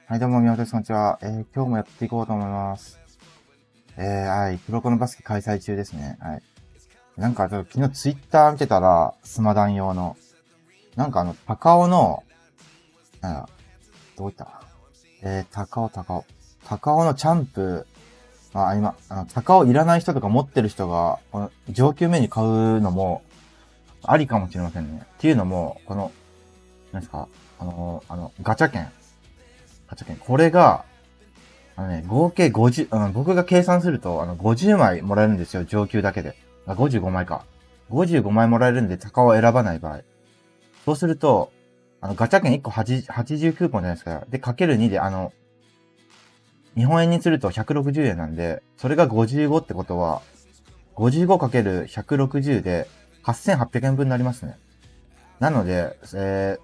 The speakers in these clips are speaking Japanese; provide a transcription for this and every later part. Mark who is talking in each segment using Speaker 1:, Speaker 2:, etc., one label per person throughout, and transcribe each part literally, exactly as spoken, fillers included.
Speaker 1: はい、どうも、みほです。こんにちは。えー、今日もやっていこうと思います。えー、はい、黒子のバスケ開催中ですね。はい。なんか、ちょっと昨日ツイッター見てたら、スマダン用の、なんかあの、高尾の、なんか、どういったえー、高尾、高尾。高尾のチャンプ、あ、今、あの、高尾いらない人とか持ってる人が、この上級メニュー買うのも、ありかもしれませんね。っていうのも、この、何ですかあの、あの、ガチャ券。ガチャ券。これが、あのね、合計ごじゅう、うん、僕が計算すると、あの、ごじゅうまいもらえるんですよ、上級だけで。あ、ごじゅうごまいか。ごじゅうごまいもらえるんで、鷹を選ばない場合。そうすると、あの、ガチャ券いっこはちじゅうクーポンじゃないですか。で、かけるにで、あの、日本円にするとひゃくろくじゅうえんなんで、それがごじゅうごってことは、ごじゅうごかけるひゃくろくじゅうで、はっせんはっぴゃくえんぶんになりますね。なので、え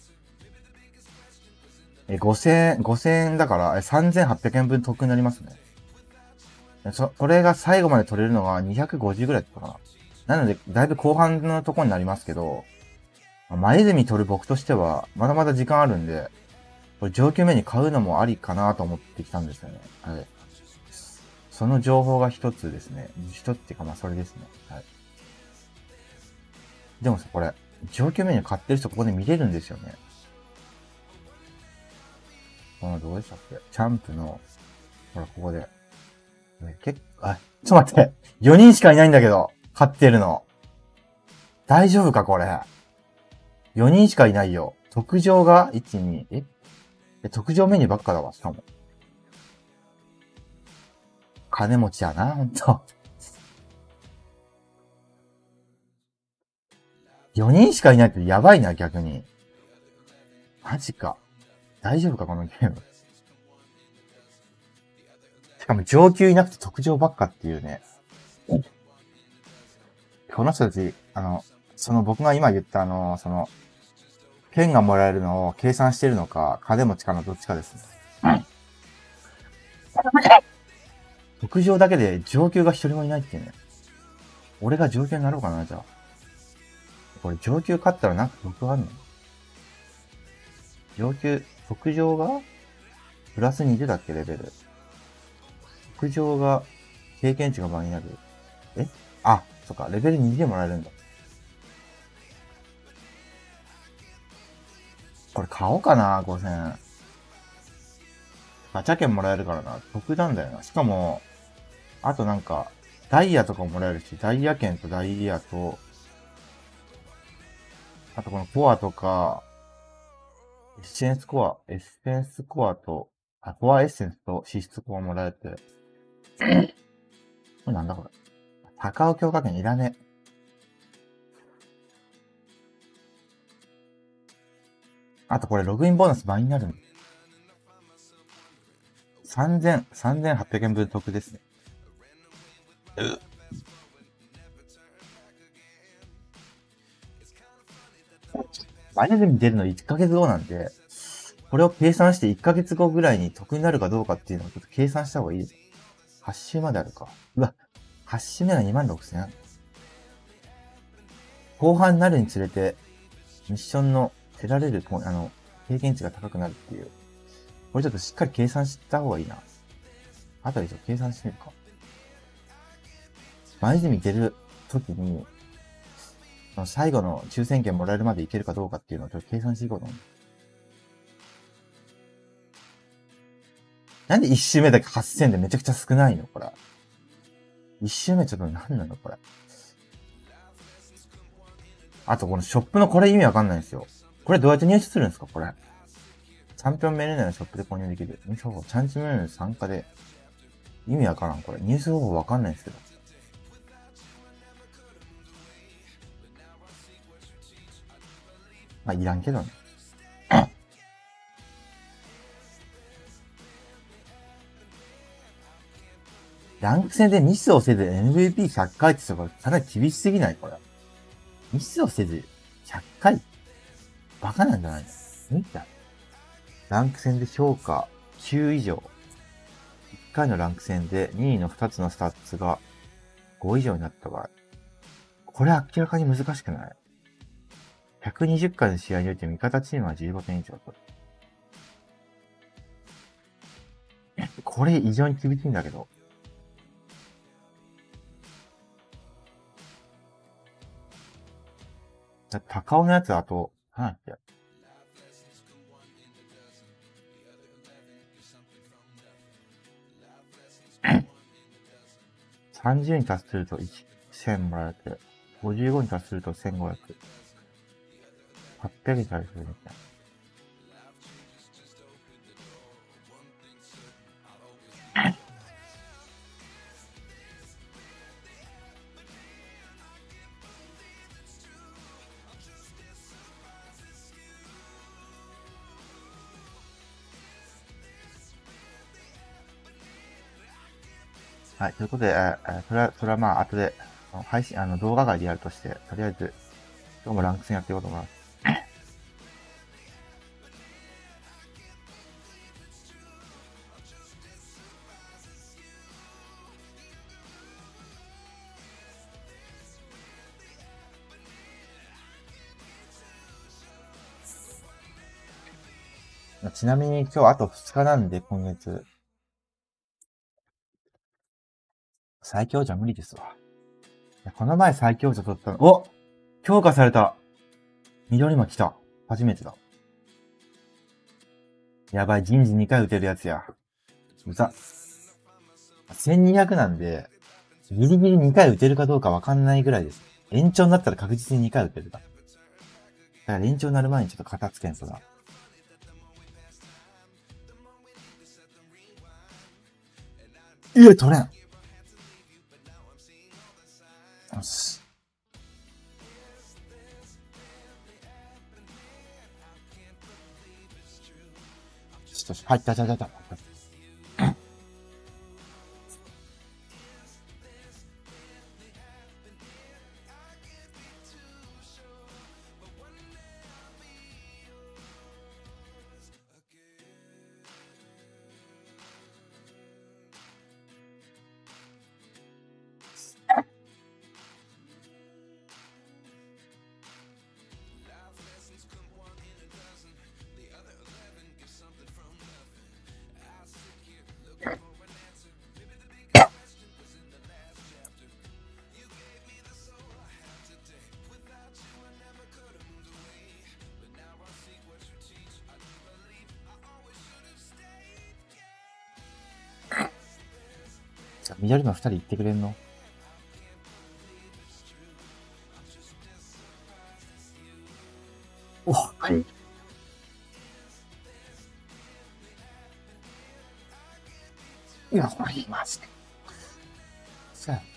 Speaker 1: ー、えごせんえん、ごせんえんだから、さんぜんはっぴゃくえんぶん得になりますね。そ、これが最後まで取れるのがにひゃくごじゅうぐらいだったかな。なので、だいぶ後半のところになりますけど、前積み取る僕としては、まだまだ時間あるんで、これ上級目に買うのもありかなと思ってきたんですよね。はい。その情報が一つですね。一つっていうか、まあそれですね。はい。でもさ、これ、上級メニュー買ってる人ここで見れるんですよね。このどうでしたっけチャンプの、ほら、ここで。結構、あ、ちょっと待って。よにんしかいないんだけど、買ってるの。大丈夫かこれ。よにんしかいないよ。特上が、いち、に、ええ特上メニューばっかだわ、しかも。金持ちやな、ほんと。よにんしかいないってやばいな、逆に。マジか。大丈夫か、このゲーム。しかも上級いなくて特上ばっかっていうね。この人たち、あの、その僕が今言ったあの、その、券がもらえるのを計算してるのか、金持ちかのどっちかですね。特上だけで上級が一人もいないっていうね。俺が上級になろうかな、じゃあ。これ上級勝ったらなんか得あんの上級、特上がプラスにじゅうだっけ、レベル。特上が経験値が倍になる。えあ、そっか、レベルにでもらえるんだ。これ買おうかな、ごせんえん。ガチャ券もらえるからな。得なんだよな。しかも、あとなんか、ダイヤとかももらえるし、ダイヤ券とダイヤと、あとこのコアとか、エッセンスコア、エッセンスコアと、あ、コアエッセンスと脂質コアもらえて。これなんだこれ。高尾強化券いらねえ。あとこれログインボーナス倍になるの。さんぜん、さんぜんはっぴゃくえんぶん得ですね。マイナゼミ出るのいっかげつごなんで、これを計算していっかげつごぐらいに得になるかどうかっていうのをちょっと計算した方がいいです。はち週まであるか。うわ、はち週目がにまんろくせん。後半になるにつれて、ミッションの得られる、あの、経験値が高くなるっていう。これちょっとしっかり計算した方がいいな。あとでちょっと計算してみるか。前泉出るときに、その最後の抽選券もらえるまでいけるかどうかっていうのをちょっと計算していこうと思う。なんで一周目だけはっせんでめちゃくちゃ少ないのこれ。一周目ちょっと何なのこれ。あとこのショップのこれ意味わかんないんですよ。これどうやって入手するんですかこれ。チャンピオンメルネのショップで購入できる。入手方法、チャンチメルネ参加で。意味わからんこれ。入手方法わかんないんですけど。まあ、いらんけどね。ランク戦でミスをせず エムブイピーひゃっ 回ってこれかなり厳しすぎないこれ。ミスをせずひゃっかいバカなんじゃないの無理だ。ランク戦で評価きゅう以上。いっかいのランク戦でにいのふたつのスタッツがご以上になった場合。これ明らかに難しくない ?ひゃくにじゅっ 回の試合において味方チームはじゅうごてん以上取る。 これ異常に厳しいんだけど。高尾のやつあと、なんだっけ。さんじゅうに達するとせんもらえて、ごじゅうごに達するとせんごひゃく。はっぴゃくに対するみたいな。はい。ということで、えー、それは、それはまあ、後で、配信、あの、動画外でやるとして、とりあえず、今日もランク戦やっていこうと思います。ちなみに今日あとふつかなんで、今月。最強じゃ無理ですわ。この前最強者取ったの。お強化された緑も来た。初めてだ。やばい、人事にかい打てるやつや。うざ。せんにひゃくなんで、ギリギリにかい打てるかどうかわかんないぐらいです。延長になったら確実ににかい打てるか。だから延長になる前にちょっと片付けんとな。いや、取れん。よし。ちょっと、入った、入った、入った。緑の二人言ってくれんの？お、はい。いや、これ言いますね。さあ。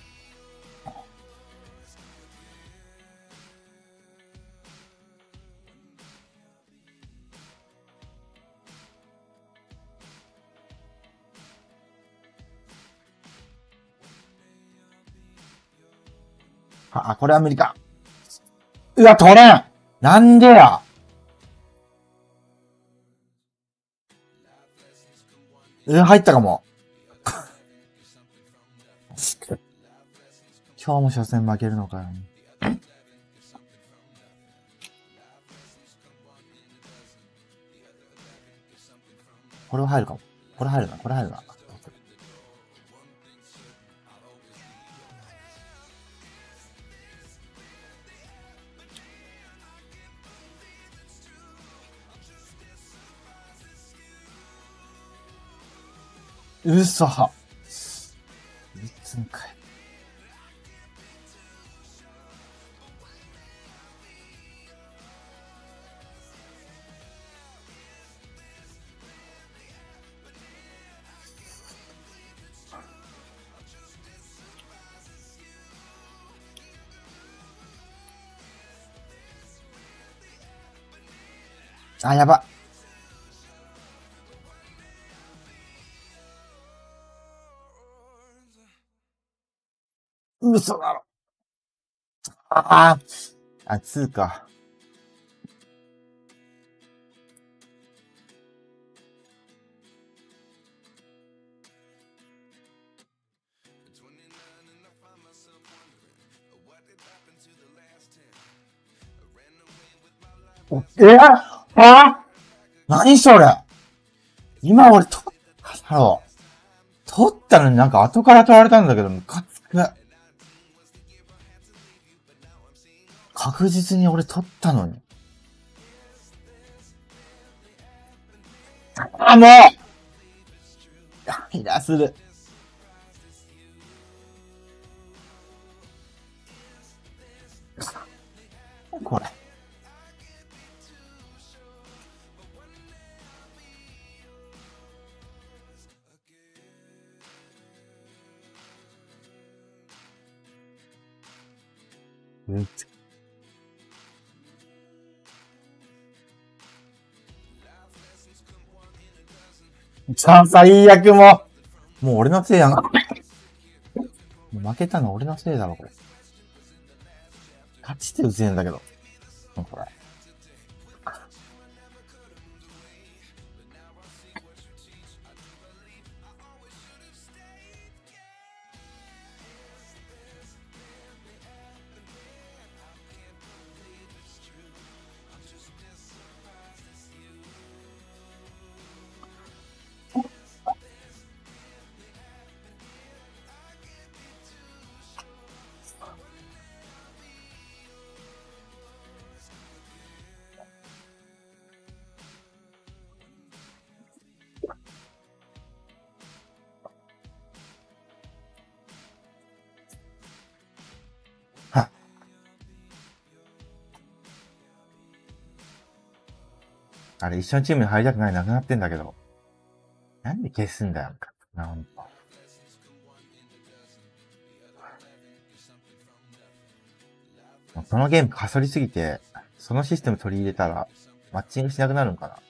Speaker 1: あ、これは無理か。うわ、取れん！なんでや！うわ、入ったかも。今日も初戦負けるのかよ。これは入るかも。これ入るな、これ入るな。うそは。いつんかい。あ、やば。嘘だろ。ああ。あ、つーか。えあ何それ今俺と、だろう。 取ったのになんか後から取られたんだけど、ムカつく。確実に俺取ったのに。あ、もうイラする。これ。うん。さあ、最悪もう。もう俺のせいやな。負けたの俺のせいだろ、これ。勝ちってうぜえんだけど。これ。はあれ、一緒のチームに入りたくないなくなってんだけど。なんで消すんだよ。なんか。このゲームかそりすぎて、そのシステム取り入れたら、マッチングしなくなるんかな。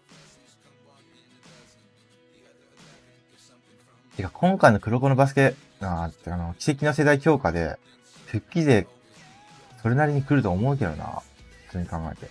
Speaker 1: てか、今回の黒子のバスケ、あー、あの、奇跡の世代強化で、復帰勢、それなりに来ると思うけどな。普通に考えて。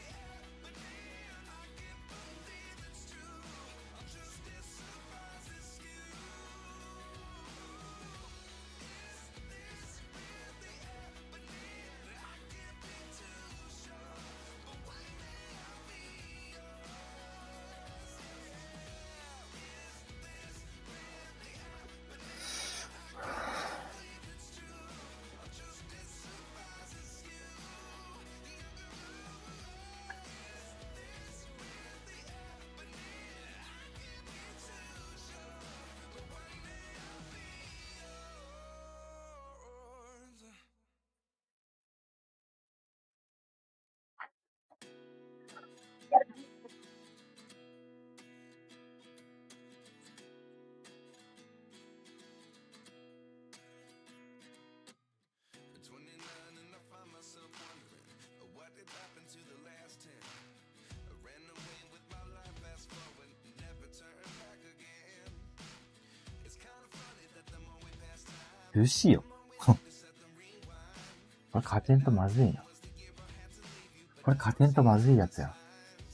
Speaker 1: ルシオ。これ勝てんとまずいな。これ勝てんとまずいやつや。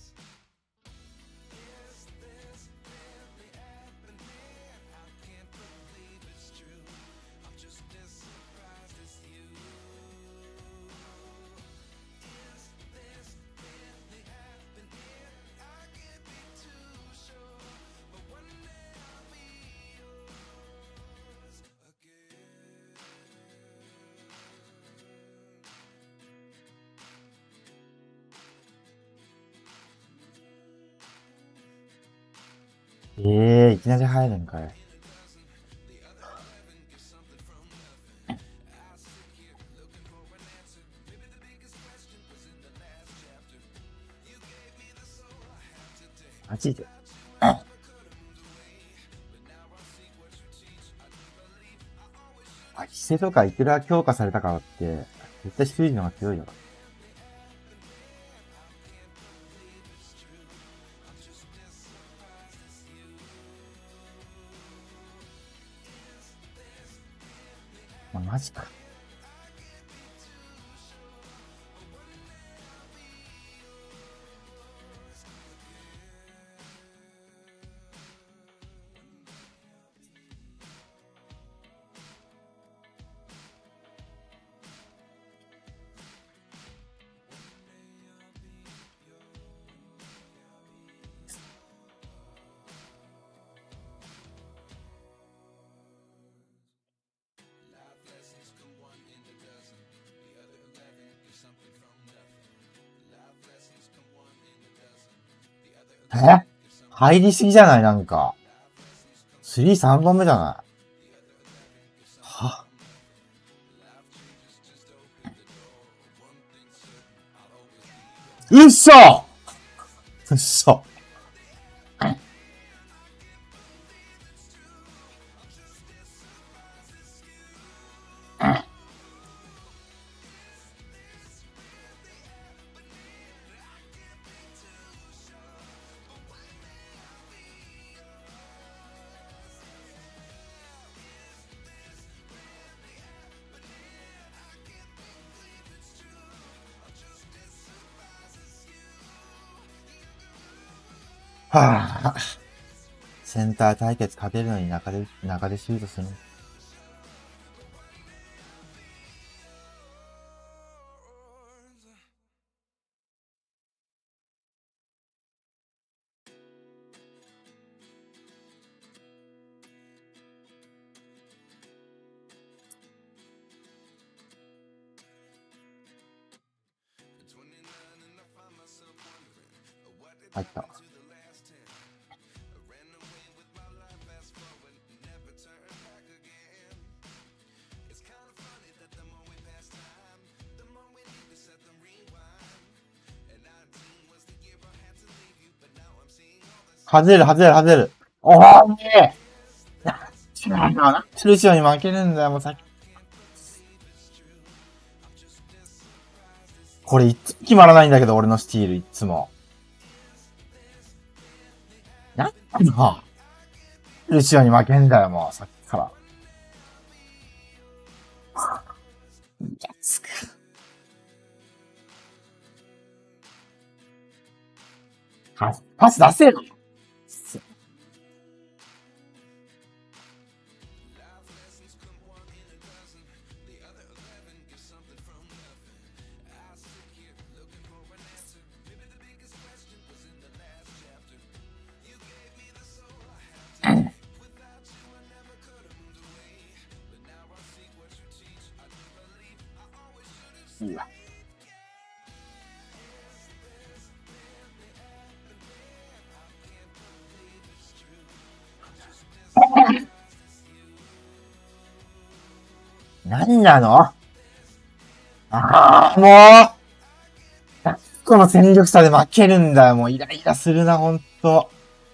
Speaker 1: ええー、いきなり入るんかい。マジで。あ、規制とかいくら強化されたからって、絶対シュージの方が強いよ。まあ、マジか。 え入りすぎじゃないなんか。スリーさんぼんめじゃないはうっそうっそはぁ。センター対決勝てるのに中で、中でシュートする。入った。外れる、外れる、外れる。おーい違うな。ルシオに負けるんだよ、もうさっき。これいつも決まらないんだけど、俺のスティール、いつも。なんだルシオに負けんだよ、もう、さっきから。いや、つく。パス出せよ。いいわ。何なのああ、もうこの戦力差で負けるんだよ。もうイライラするな、ほんと。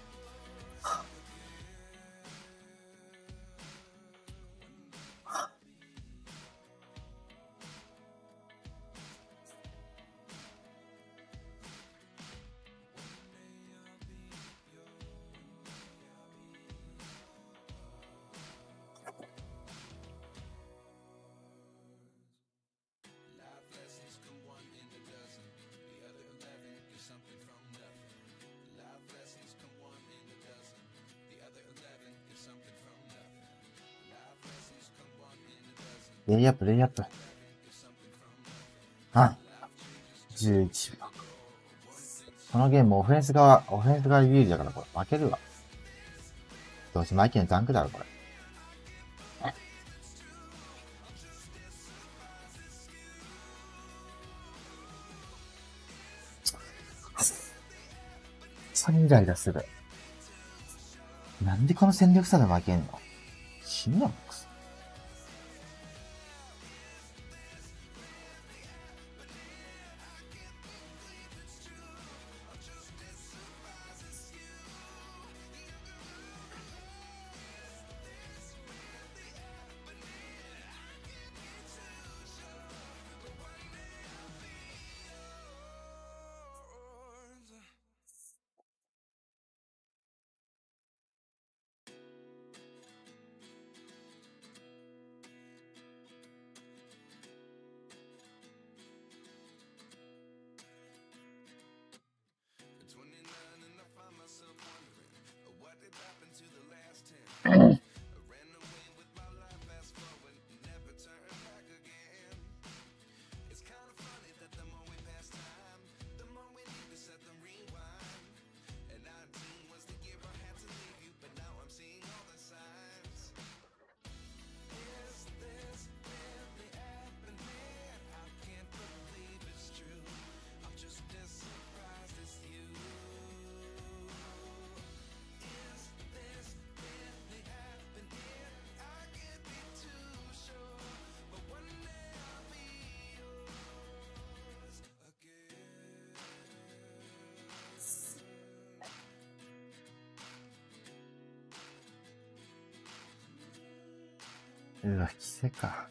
Speaker 1: レイアップ、レイアップ。はい。じゅういちびょう。このゲームオフェンス側、オフェンス側有利だからこれ負けるわ。どうせマイケルのダンクだろ、これ。それイライラする。なんでこの戦力差で負けんの死ぬのくそ。 うわ、規制か。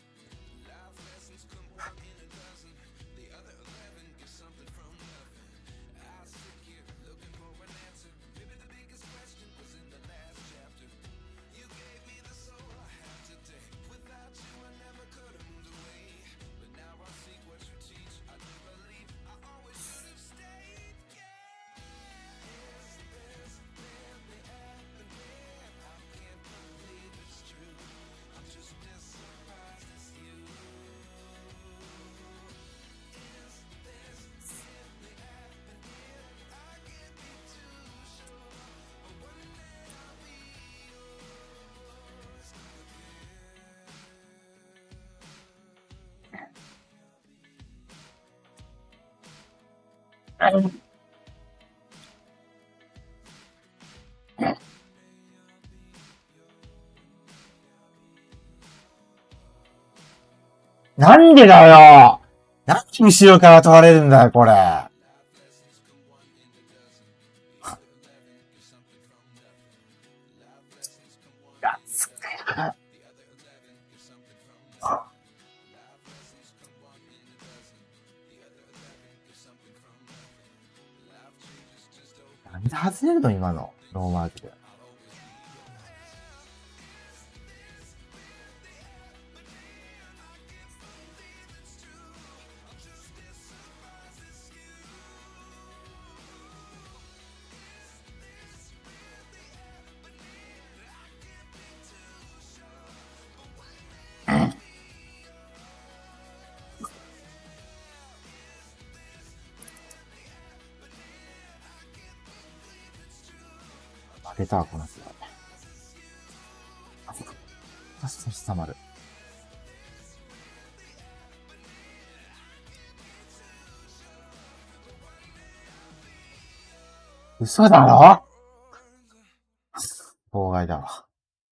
Speaker 1: なんでだよ。何に後ろから取られるんだよ、これ。なんで外れるの今の。ノーマークで。負けたわ、この人。あ、そっか。確かに下まる。嘘だろ？妨害だわ。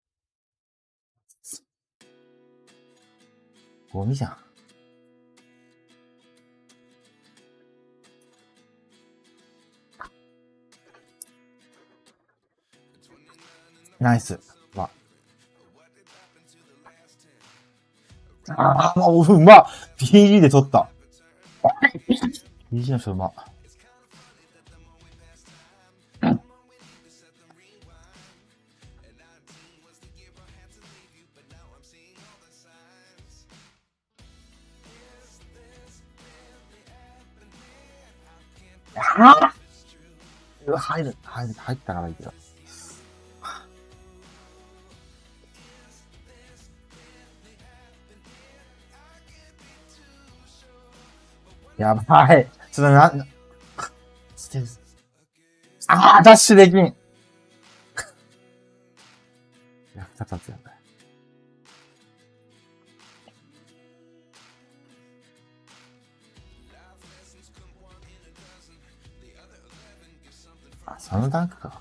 Speaker 1: ゴミじゃん。ナイス。ま。ああ、もう、うまっ !ピージー で取った。ピージー の人うまっ。はぁ、うわ、入る、入る、入ったからいいけど。やばい。ちょっとな、な、ああ、ダッシュできん。役立つやばい。あ、そのダンクか。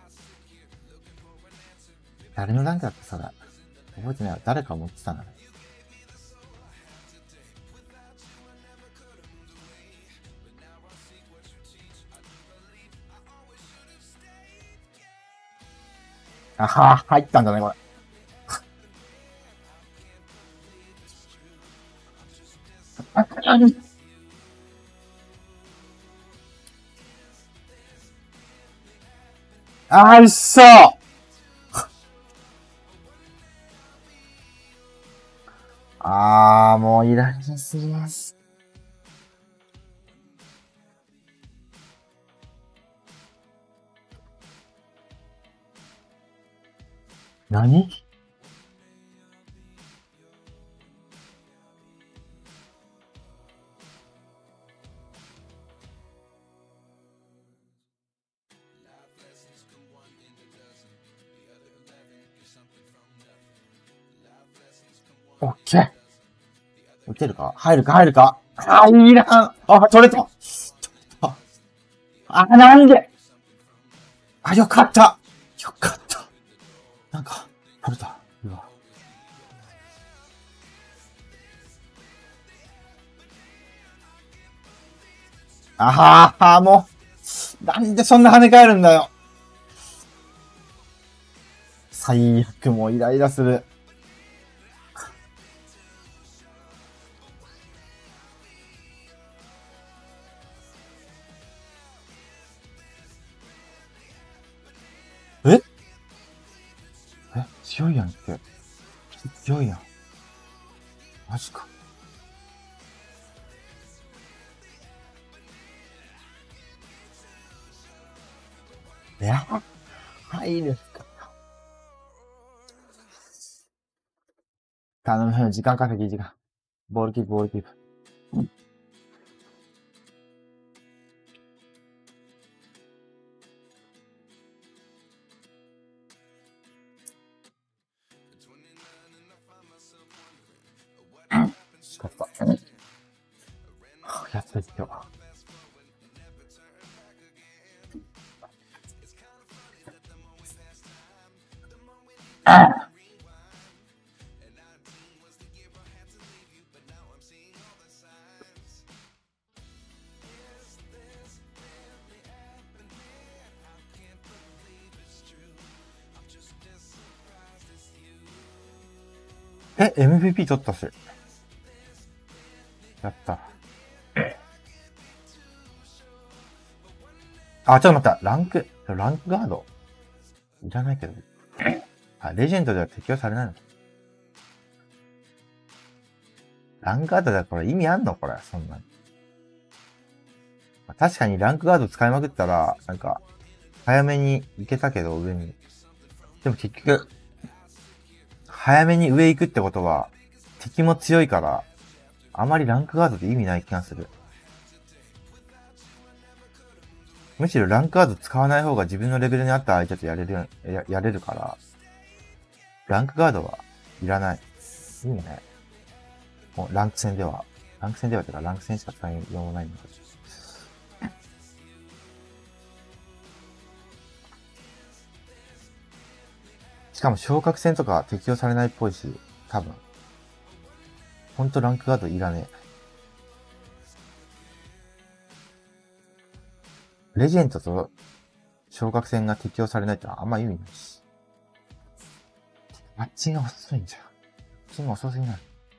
Speaker 1: 誰のダンクだったそれ。覚えてないわ。誰か持ってたんだね。あはぁ、入ったんだね、これ。あー、うっそー。あー、もうイライラするます。何？オッケー。打てるか？入るか入るか？入らん。あ、取れた。取れた。あ、なんで？あ、よかった。よかった。なんか、取れた。うわ。あはー、もう、なんでそんな跳ね返るんだよ。最悪、もうイライラする。 強いやんって。強いやん。マジか。いや、入るか。頼む、時間稼ぎ、時間。ボールキープ、ボールキープ。うん、勝った。やっといったわ。え、エムブイピー 取ったし。やった。あ、ちょっと待った。ランク、ランクガードいらないけど。あ、レジェンドでは適用されないの？ランクガードだから意味あんのこれ、そんなに。確かにランクガード使いまくったら、なんか、早めに行けたけど、上に。でも結局、早めに上行くってことは、敵も強いから、あまりランクガードって意味ない気がする。むしろランクガード使わない方が自分のレベルに合った相手とやれる、や、やれるから、ランクガードはいらない。いいね。もうランク戦では、ランク戦ではてかランク戦しか使いようもないんだけど。しかも昇格戦とか適用されないっぽいし、多分。ほんとランクガードいらねえ。レジェンドと昇格戦が適用されないってのはあんま意味ないし。マッチが遅いんじゃん。マッチが遅すぎない。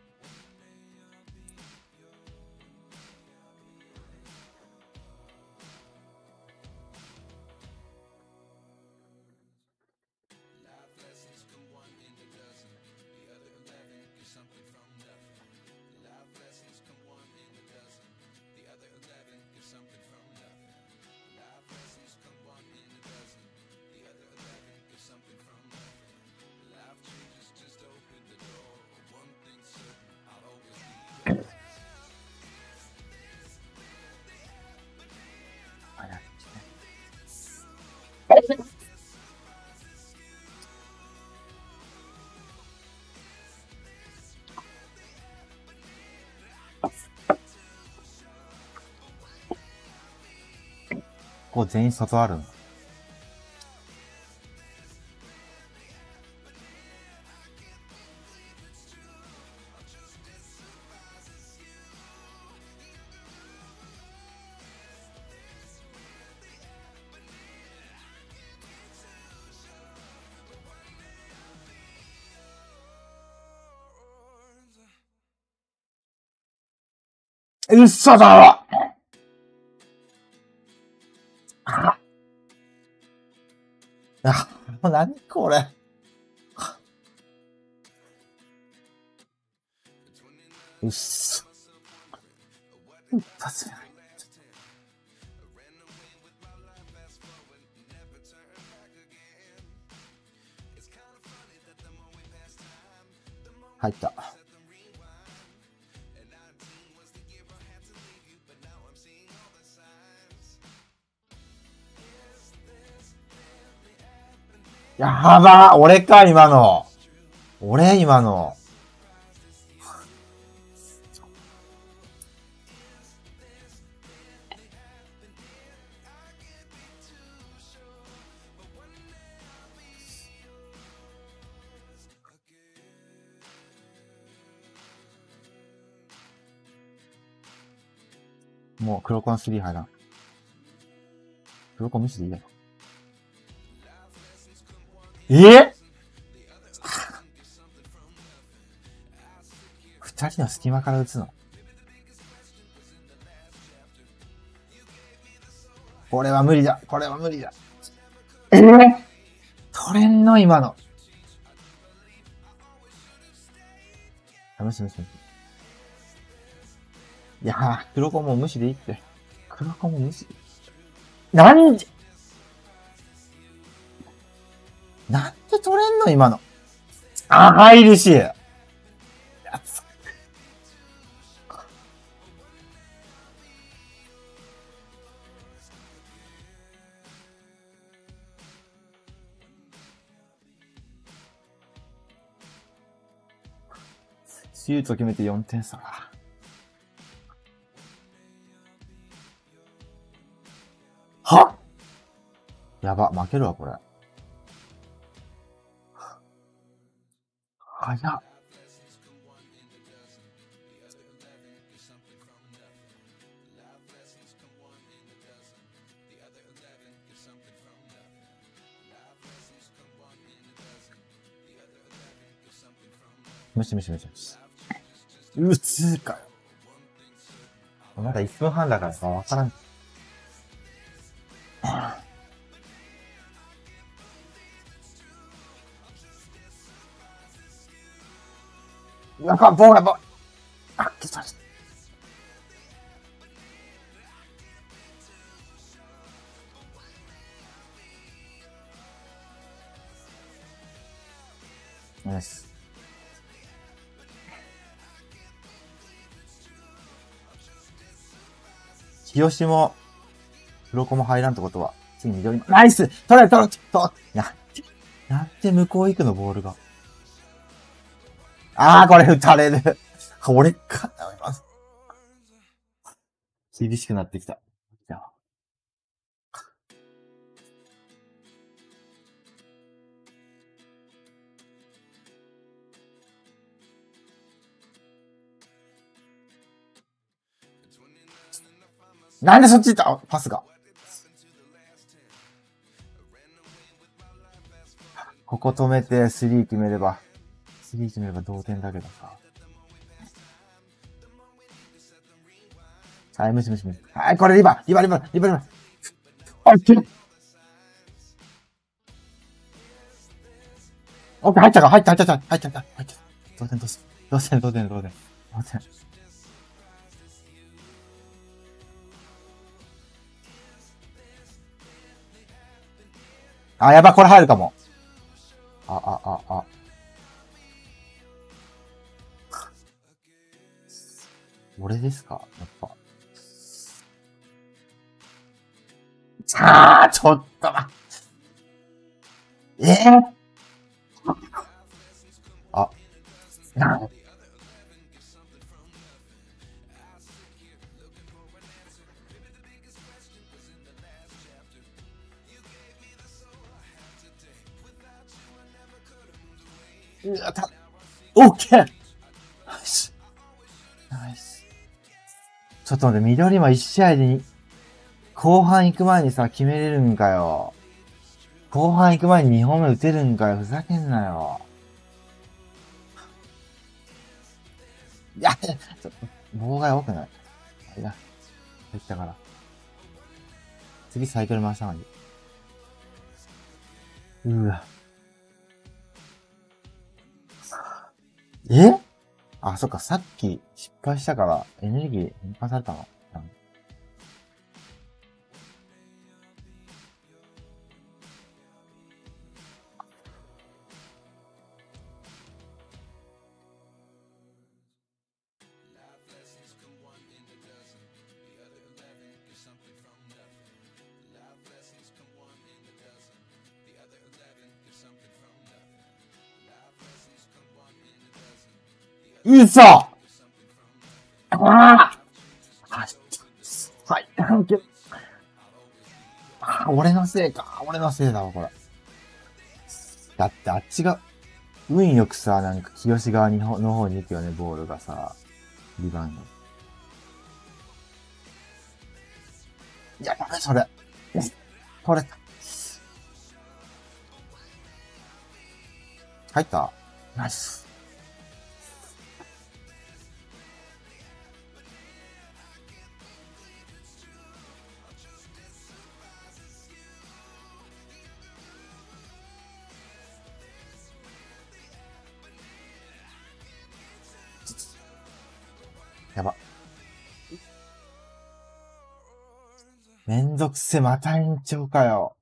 Speaker 1: ここ全員外あるの。嘘だろあ、あ、もう何これ。うっそ。一発目。入った。やばー、俺か、今の。俺、今の。もう黒コンスリー入らん。黒コン無視でいいだろ。え二人の隙間から打つの？これは無理だ。これは無理だ。えぇ、取れんの今の。 あ、無視無視無視。いやー、黒子も無視でいいって。黒子も無視。なんで、なんで取れんの今の。あ、入るし。やつ。シュート決めてよんてん差。はやば、負けるわ、これ。早っ。無視無視無視無視。うつーかよ。まだいっぷんはんだからさ、わからん。なんか、ボール、ボール。あ、消された。よし。清志も、黒子も入らんってことは、次緑も、ナイス取れ取れ取れな、なんで向こう行くの、ボールが。あー、これ打たれる。俺か、やめます。厳しくなってきた。じゃあ。なんでそっち行ったパスが。ここ止めてスリー決めれば、スリー決めれば同点だけどさ。はい、無視無視無視。はい、これリバ、リバリバ、リバリバ。オッケー。オッケー、入ったか、入った、入った、入った、入った、入った。同点、同点、同点、同点、同点、同点。あ、やば、これ入るかも。あ、あ、あ、あ。俺ですかやっぱ。さあ、ちょっとな。ええー、あ、な、うわ、た、オッケーナイス。ナイス。ちょっと待って、緑もいち試合でに、後半行く前にさ、決めれるんかよ。後半行く前ににほんめ打てるんかよ。ふざけんなよ。いや、ちょっと、妨害多くないいや、入ったから。次サイクル回した方がいい。うわ。えあ、そっか、さっき失敗したからエネルギー変換されたの。うそああはい。ああ、俺のせいか。俺のせいだわ、これ。だってあっちが、運よくさ、なんか、清側にの方に行くよね、ボールがさ。リバウンド。いや、ダメ、それ。取れた。入ったナイス。 やば。めんどくせ、また延長かよ。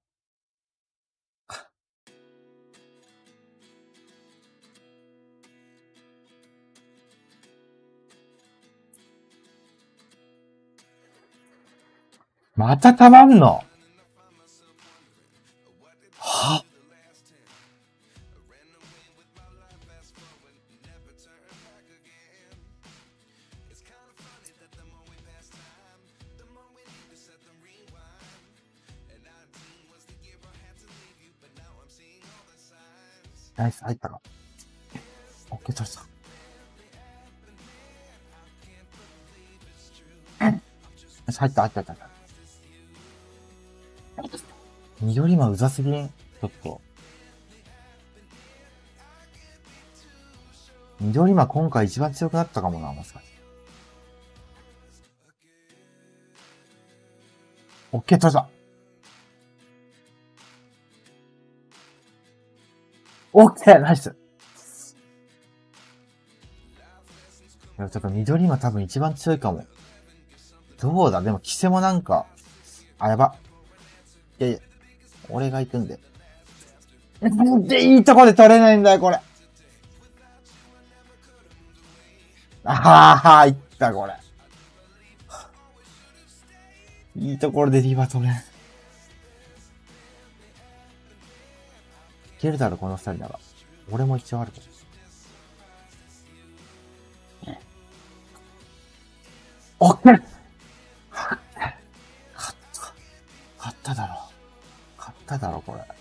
Speaker 1: またたまんのはナイス、入ったか。オッケー、取れた。よし、入った、入った、入った。緑間うざすぎんちょっと。緑間今回一番強くなったかもな、もしかして。オッケー、取れた。オッケー、ナイス。いや、ちょっと緑間多分一番強いかも。どうだでも、キセもなんか、あ、やば。いやいや、俺が行くんで。で、いいとこで取れないんだよ、これ。あはは、いった、これ。いいところでリバ取れん。いけるだろ、この二人なら。俺も一応あるけど。オッケー勝った。勝っただろ。勝っただろ、これ。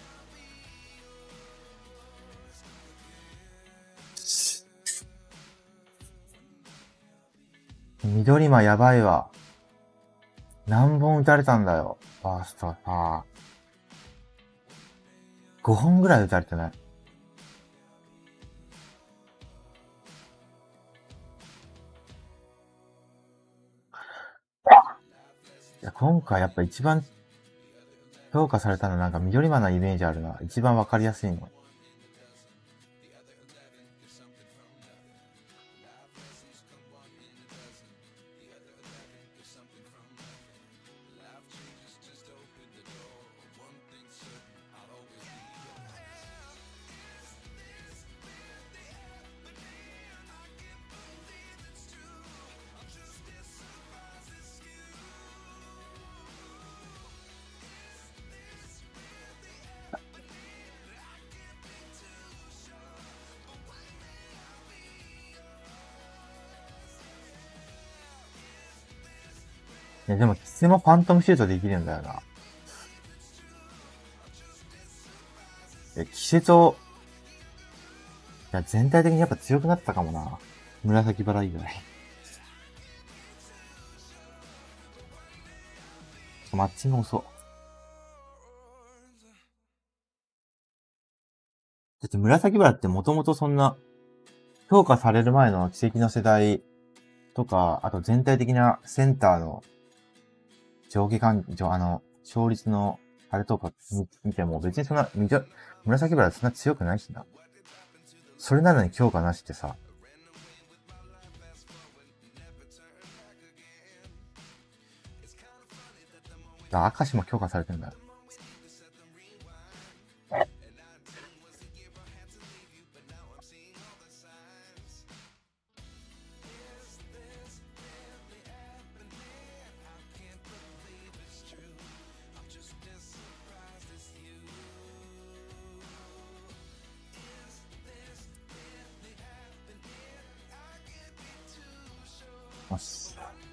Speaker 1: 緑間やばいわ。何本打たれたんだよ。ファーストさ。ごほんぐらい打たれてない。いや、今回やっぱ一番評価されたのなんか緑間なイメージあるな。一番わかりやすいの。いや、でも、キセもファントムシュートできるんだよな。え、キセと、いや、全体的にやっぱ強くなったかもな。紫バラ以外。マッチング遅。だって紫バラってもともとそんな、評価される前の奇跡の世代とか、あと全体的なセンターの上下関係、あの、勝率のあれとか見ても別にそんな、紫バラそんな強くないしな。それなのに強化なしってさ。あ、明石も強化されてんだ。よし。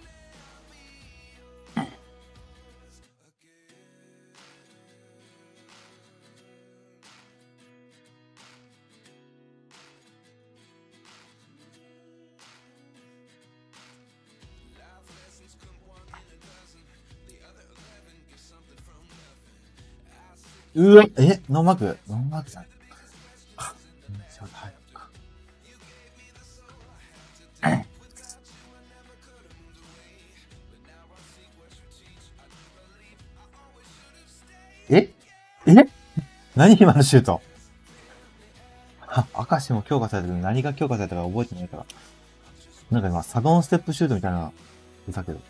Speaker 1: うわ、えノーマークノーマークじゃん。あ、ちょっと早くか。ええ何今のシュートあ、明石も強化されてる。何が強化されたか覚えてないから。 なんか今、サドンステップシュートみたいな、いたけど。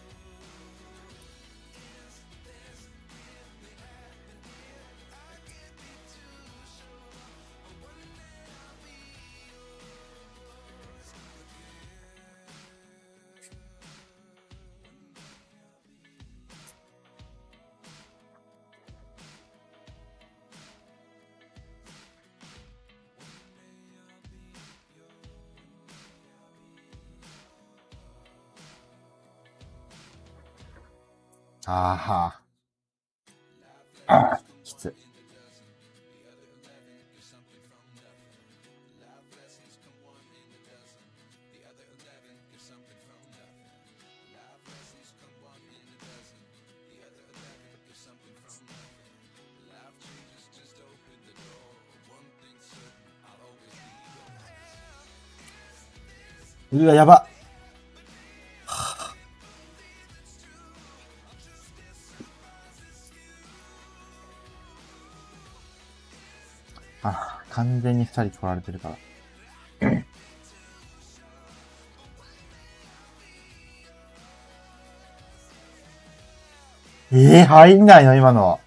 Speaker 1: あはあ。きつい。うわ、やば。あ、完全に二人取られてるから。ええー、入んないの今の。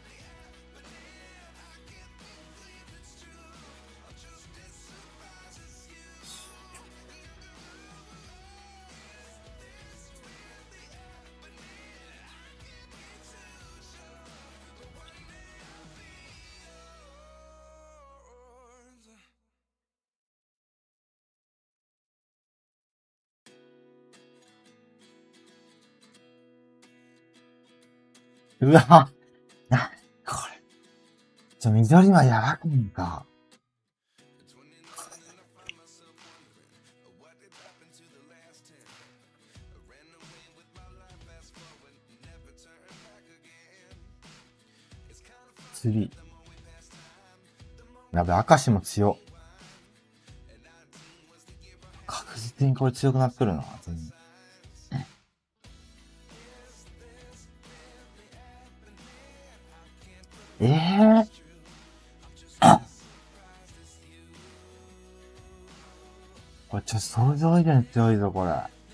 Speaker 1: うわ、な、これ。ちょ、緑はやばくんか。次。やべ、明石も強。確実にこれ強くなってるな、全然。ええー、これちょっと想像以上に強いぞ、これ。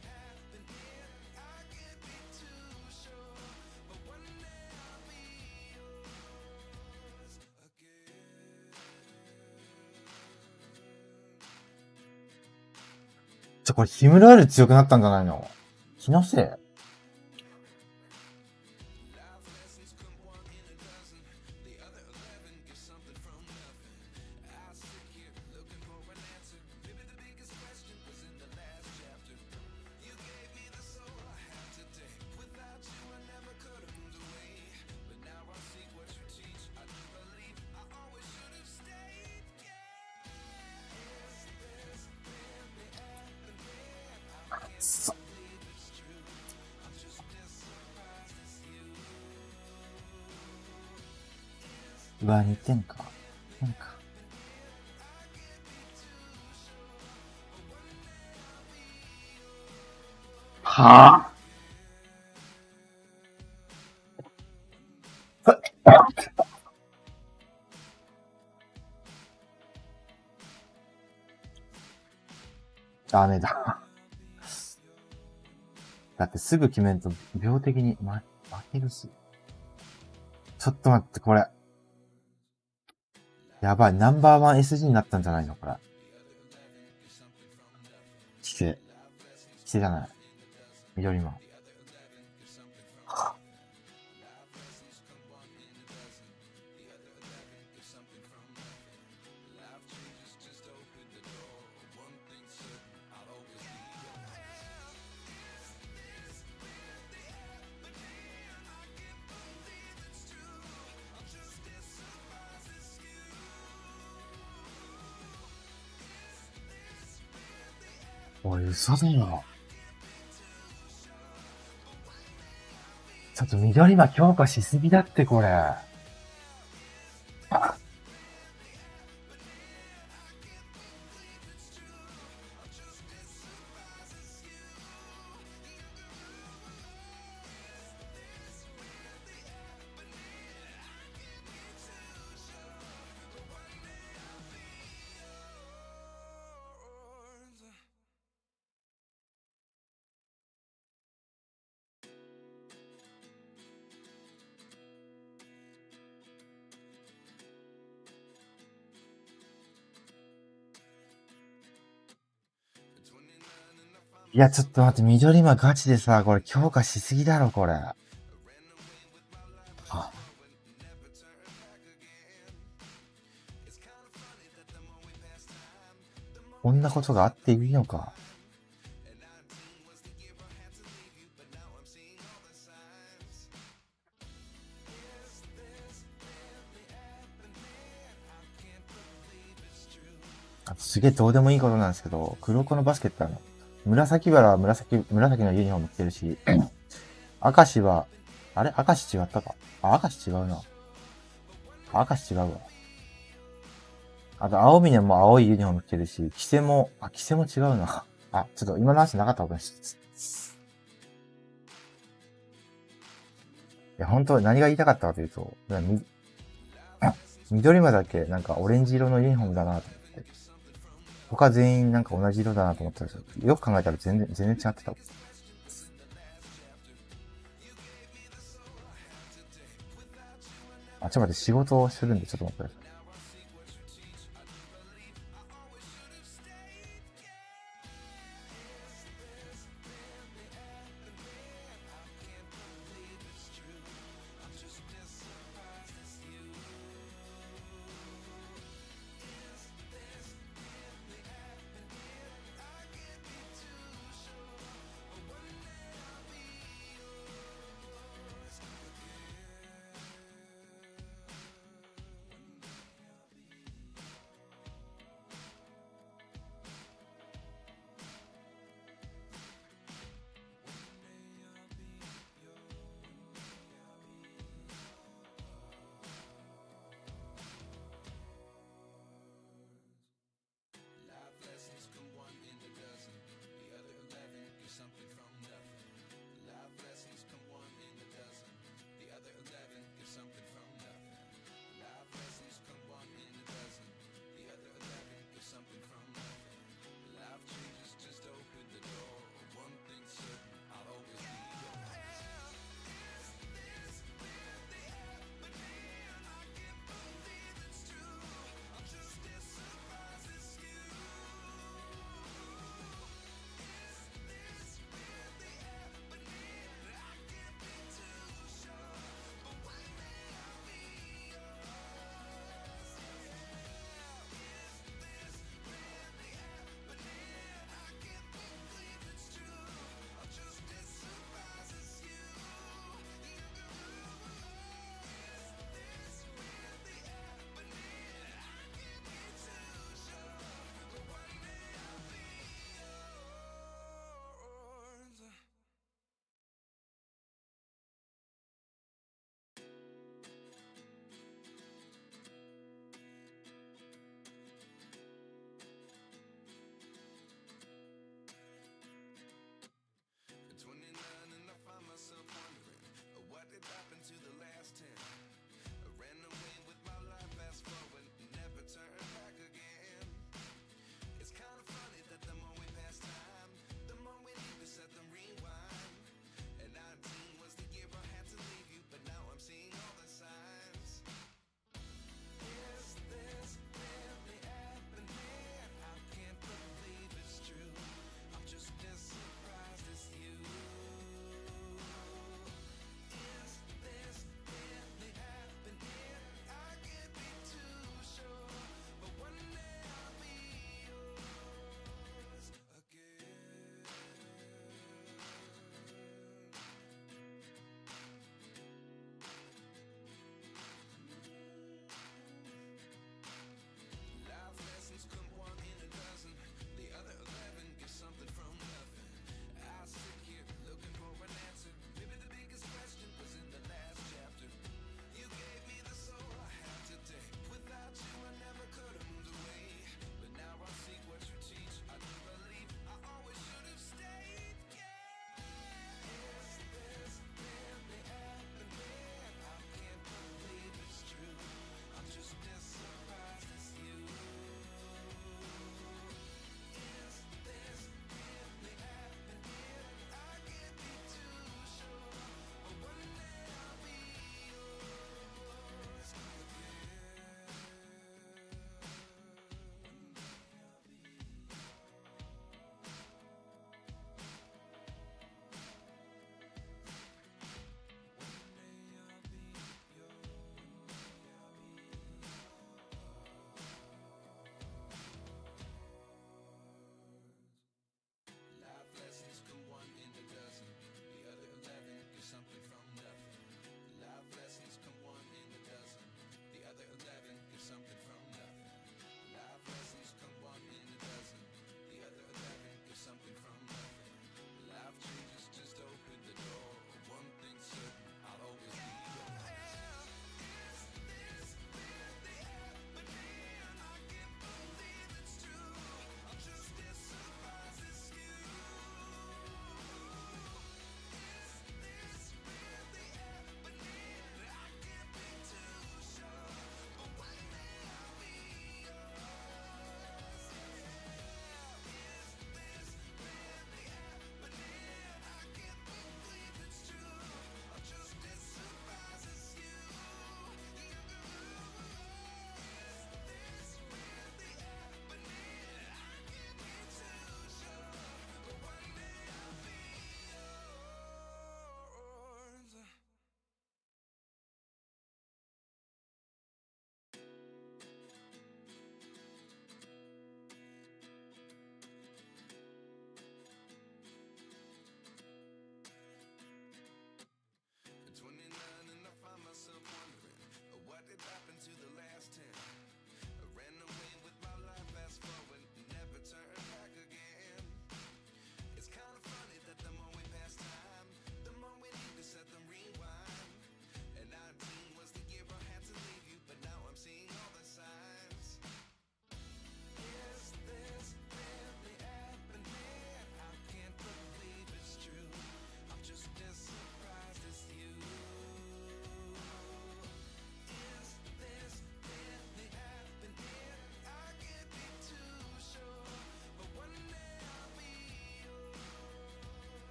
Speaker 1: ちょ、これヒムラール強くなったんじゃないの？気のせい？そうわ、にてんか。なんか。はぁ、ダメだ。だってすぐ決めんと病的に、ま、負けるし。ちょっと待って、これ。やばい、ナンバーワン エスジー になったんじゃないのこれ。規制。規制じゃない。緑も。おい、嘘だよ。ちょっと緑は強化しすぎだって、これ。 いや、ちょっと待って、緑間ガチでさ、これ強化しすぎだろ、これ。あ、こんなことがあっていいのか。あとすげえどうでもいいことなんですけど、黒子のバスケってあの、紫原は紫、紫のユニフォーム着てるし、明石は、あれ明石違ったかあ、明石違うな。明石違うわ。あと、青峰も青いユニフォーム着てるし、キセも、あ、キセも違うな。あ、ちょっと今の話なかったことにし。いや、本当何が言いたかったかというと、み緑間だけなんかオレンジ色のユニフォームだなと思って。他全員なんか同じ色だなと思ったんですよ。よく考えたら全然、全然違ってた。あ、ちょっと待って、仕事をするんで、ちょっと待ってください。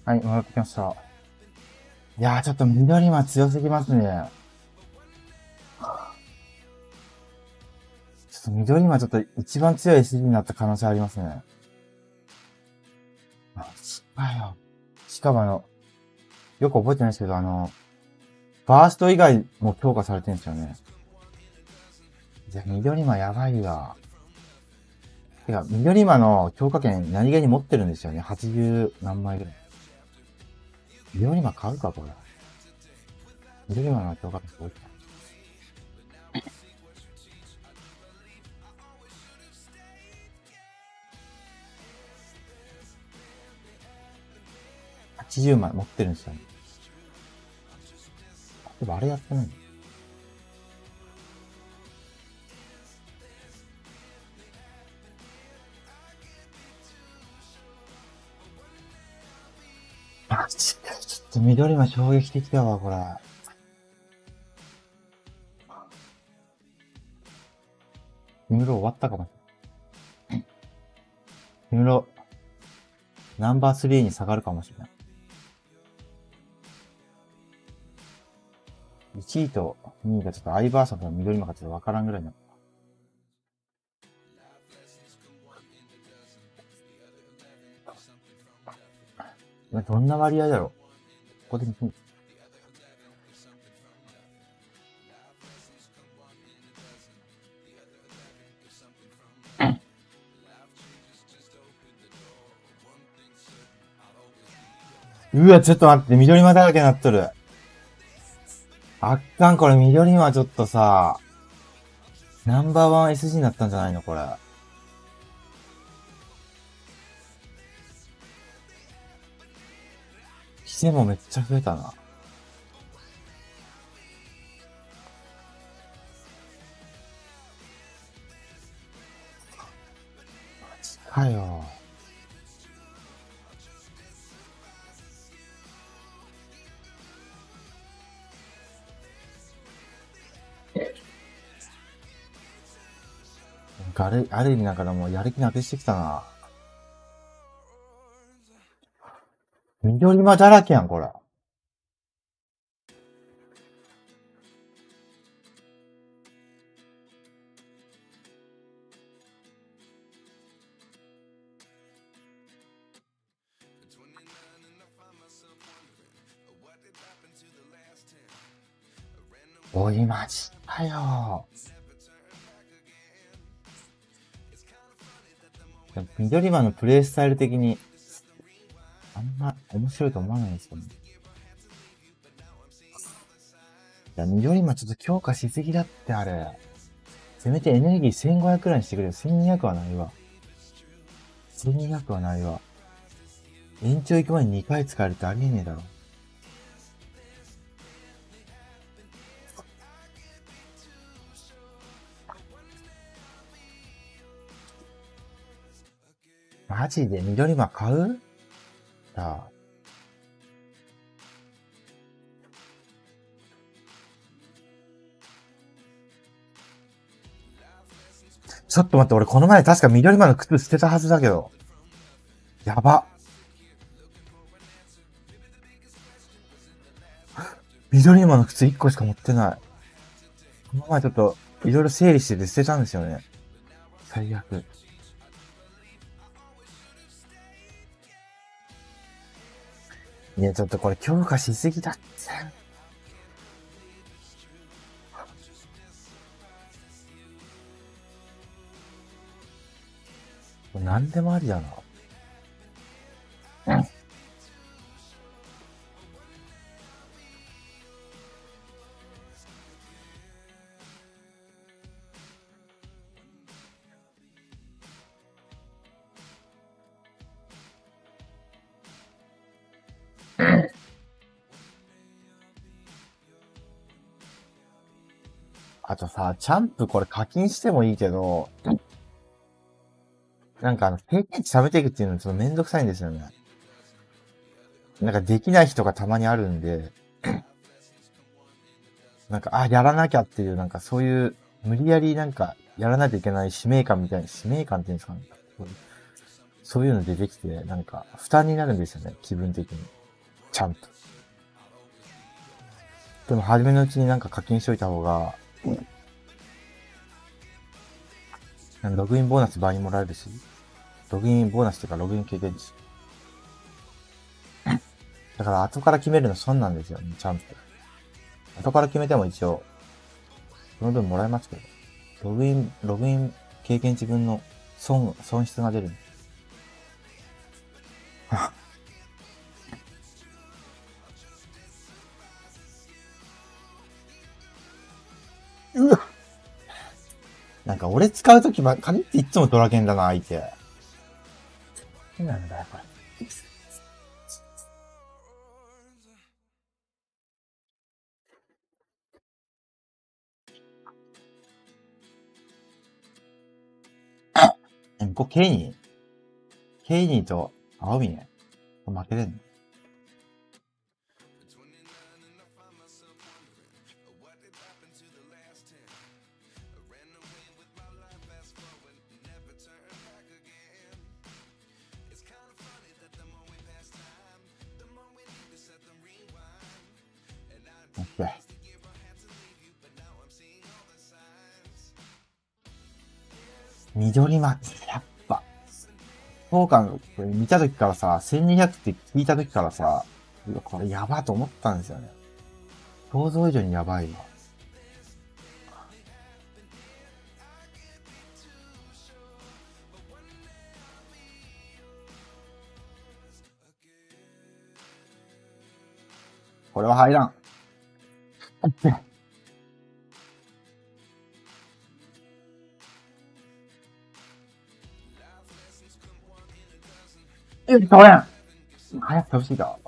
Speaker 1: はい、戻ってきました。いやー、ちょっと緑間強すぎますね。ちょっと緑間ちょっと一番強い エスジー になった可能性ありますね。あ、しかよ。しかもあの、よく覚えてないですけど、あの、ファースト以外も強化されてるんですよね。じゃあ、緑間やばいわ。てか、緑間の強化券何気に持ってるんですよね。はちじゅう何枚ぐらい。緑間買うか、これ。緑間の強化券すごいか。はちじゅうまい持ってるんですよね。でもあれやってないの？マジか。ちょっと緑間衝撃的だわ、これ。ヒムロ終わったかもしれない。ヒムロ、ナンバースリーに下がるかもしれない。いちいとにいがちょっとアイバーソンと緑間がちょっとわからんぐらいになった。どんな割合だろう。ここで見てみる。うわ、ちょっと待って、緑間だらけになっとる。あっかん、これ緑間ちょっとさ、ナンバーワン エスジー になったんじゃないのこれ。規制もめっちゃ増えたな。マジかよ。ある、ある意味だからもうやる気なくしてきたな。緑間だらけやん、これ。おい、マジかよ。緑間のプレイスタイル的に、あんま面白いと思わないんですよね。いや、緑間ちょっと強化しすぎだって、あれ。せめてエネルギーせんごひゃくくらいにしてくれよ。せんにひゃくはないわ。せんにひゃくはないわ。延長行く前ににかい使えるってありえねえだろ。マジで緑間買う？さあ。ちょっと待って、俺この前確か緑間の靴捨てたはずだけど。やば。緑間の靴いっこしか持ってない。この前ちょっと、いろいろ整理してて捨てたんですよね。最悪。いや、ちょっとこれ強化しすぎだって。何でもありだな。うん。あとさ、チャンプこれ課金してもいいけど、なんかあの、経験値貯めていくっていうのちょっとめんどくさいんですよね。なんかできない人がたまにあるんで、なんか、あ、やらなきゃっていう、なんかそういう、無理やりなんか、やらないといけない使命感みたいな、使命感っていうんですかね。 そういうの出てきて、なんか、負担になるんですよね、気分的に。ちゃんと。でも、初めのうちになんか課金しといた方が、ログインボーナス倍にもらえるし、ログインボーナスっていうか、ログイン経験値。だから、後から決めるの損なんですよね、ちゃんと。後から決めても一応、その分もらえますけど、ログイン、ログイン経験値分の損、損失が出る。うわなんか俺使うときば限っていつもドラケンだな、相手。何なんだよ、これ。え、向こうケイニーケイニーと青みね。負けてんのオッケー。緑松、やっぱ。そうか、これ見たときからさ、せんにひゃくって聞いたときからさ、うわこれやばと思ったんですよね。想像以上にやばいわ。これは入らん。オッケー。え、倒れん。早く倒していいか。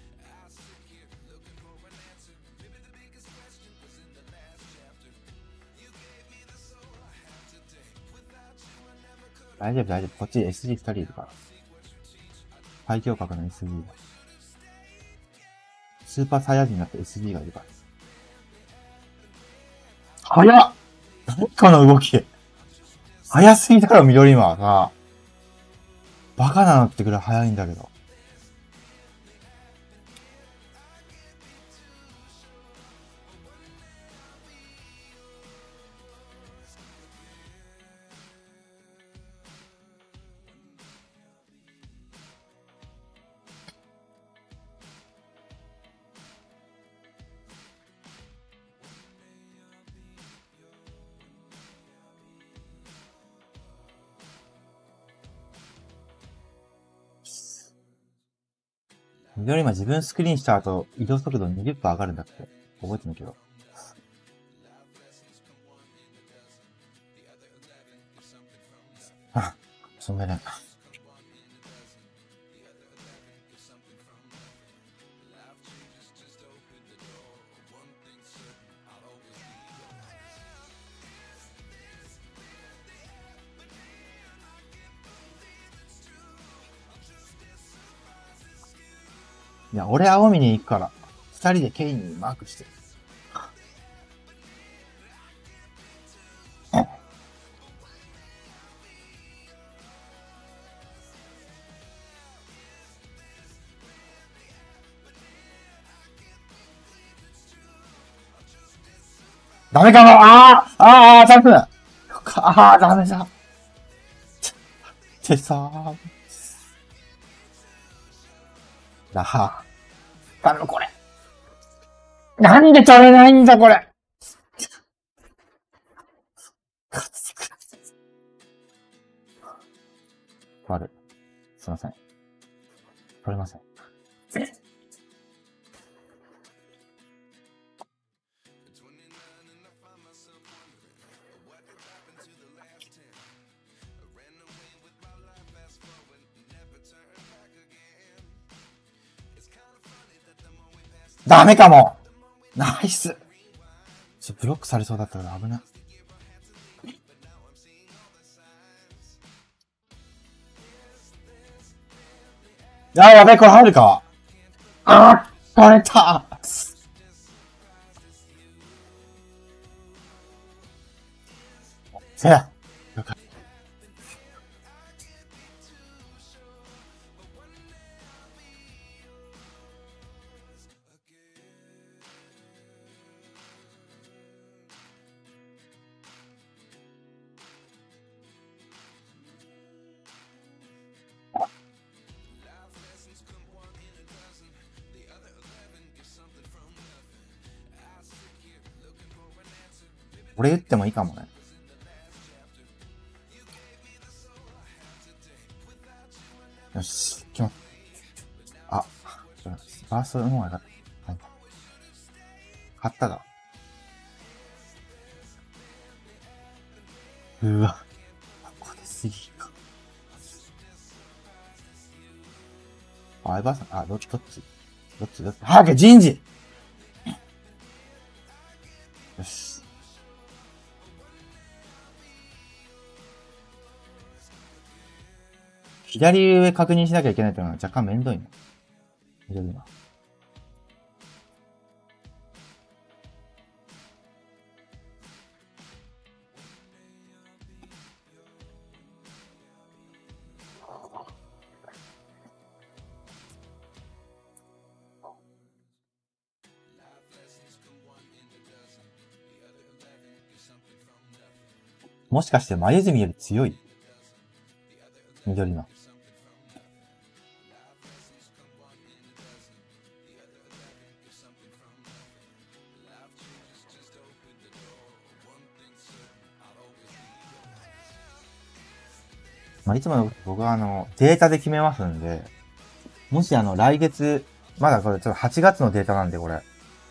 Speaker 1: 大丈夫大丈夫。こっち エスジーふたりいるから。最強格の エスジー が。スーパーサイヤ人になって エスジー がいるから。早っこの動き。早すぎだろ、緑間が。バカなのってくらい早いんだけど。緑間自分スクリーンした後、移動速度にじゅっパーセント上がるんだって。覚えてんだけど。あ、そんなね。いや、俺青見に行くから、二人でケインにマークして。ダメかもあーあー、ジャンプああ、ダメだってさー。だは。頼む、これ。なんで取れないんだ、これ。悪い。すいません。取れません。ダメかもナイスちょ、ブロックされそうだったから危ない。あー、やべえ、これ入るか。あー、取れたせや。よかった。 俺言ってもいいかもね。よし、決まった。あ、スパースの方が上がった。はい。買ったが。うわ。ここで過ぎか。あ、相葉さん、あ、どっちどっちどっちどっち早く人事よし。左上確認しなきゃいけないというのは若干めんどいね。緑今。もしかして眉泉より強い緑の。まあ、いつもの僕はあの、データで決めますんで、もしあの、来月、まだこれちょっとはちがつのデータなんで、これ。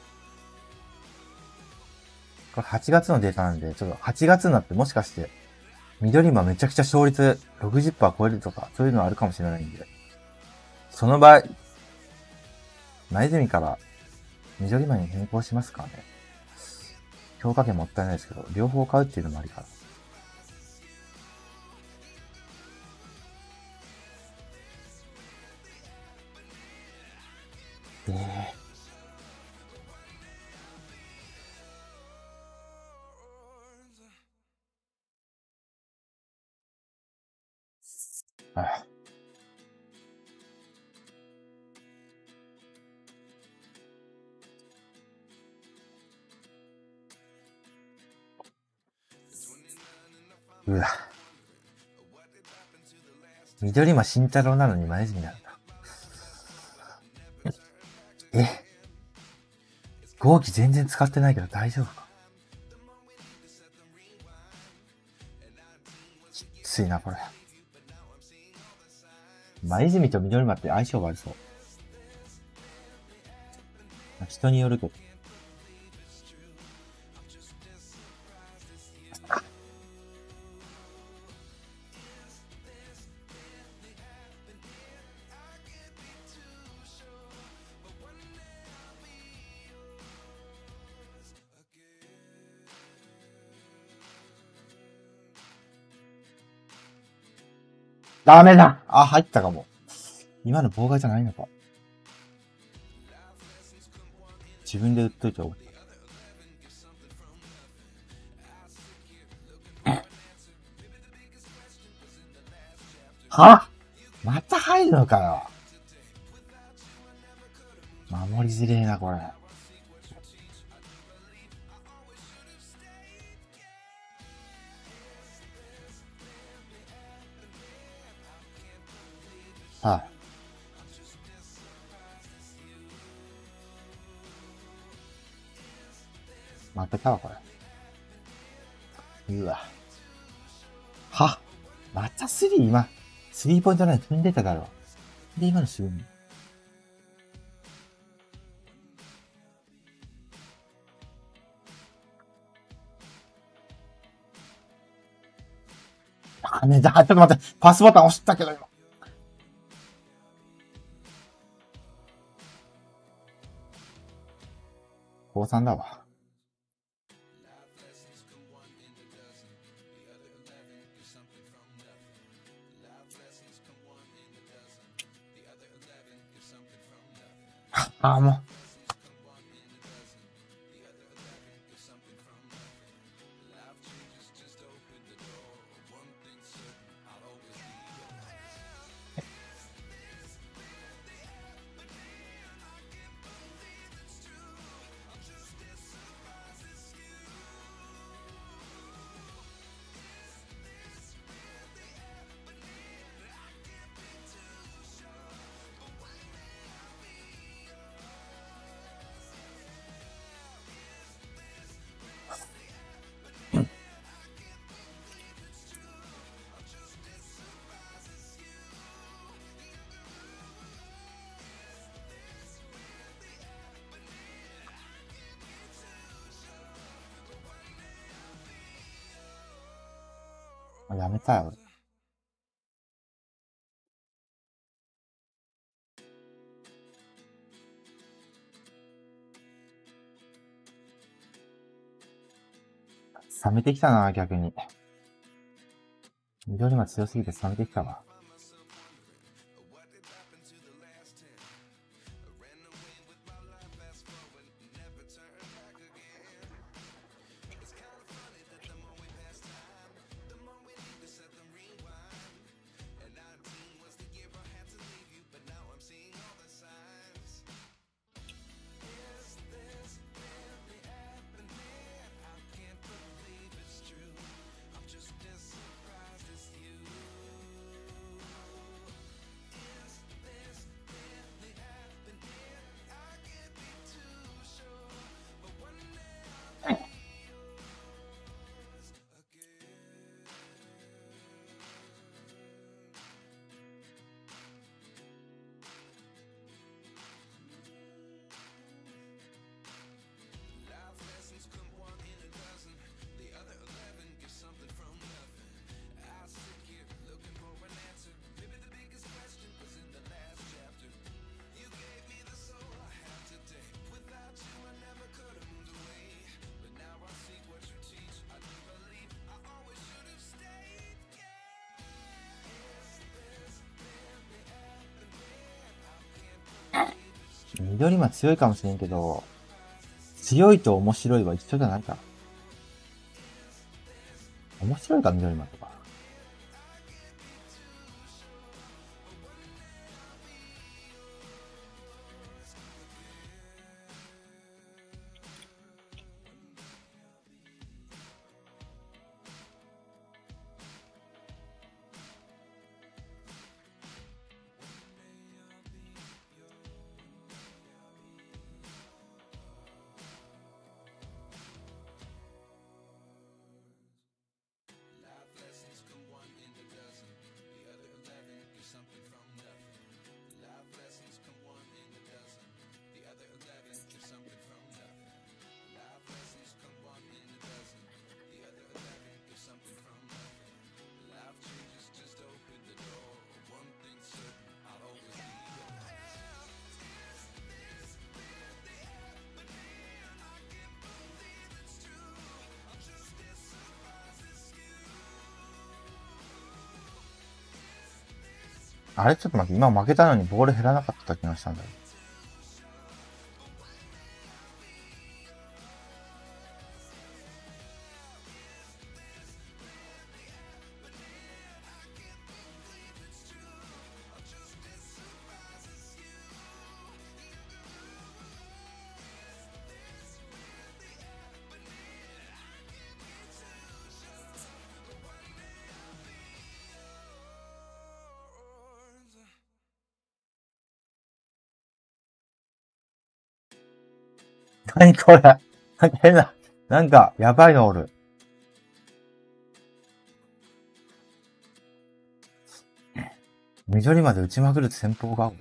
Speaker 1: これはちがつのデータなんで、ちょっとはちがつになってもしかして、緑馬めちゃくちゃ勝率 ろくじゅっパーセント 超えるとか、そういうのあるかもしれないんで。その場合、前泉から緑馬に変更しますかね。評価権もったいないですけど、両方買うっていうのもありかな。ええー。あうわ。緑馬慎太郎なのに前泉なんだ。え号機全然使ってないけど大丈夫か。きついな、これ。前泉と緑馬って相性悪そう。人によるけど。ダメだあ、入ったかも。今の妨害じゃないのか。自分で売っといておく。はまた入るのかよ。守りづれえな、これ。はい。負けたわ、これ。うわ。はまたスリー今、スリーポイントライン踏んでただろ。で、今のすぐに。ダメだ。ちょっと待って。パスボタン押したけど今。高さんだわ。あ、もう。 やめたよ、俺。冷めてきたな、逆に。緑も強すぎて冷めてきたわ。緑も強いかもしれんけど、強いと面白いは一緒じゃないか。面白いか、緑馬とか。あれちょっと待って、今負けたのにボール減らなかった気がしたんだよ。何これなんか変な、なんか、やばいのおる。緑まで打ちまくる戦法がおる。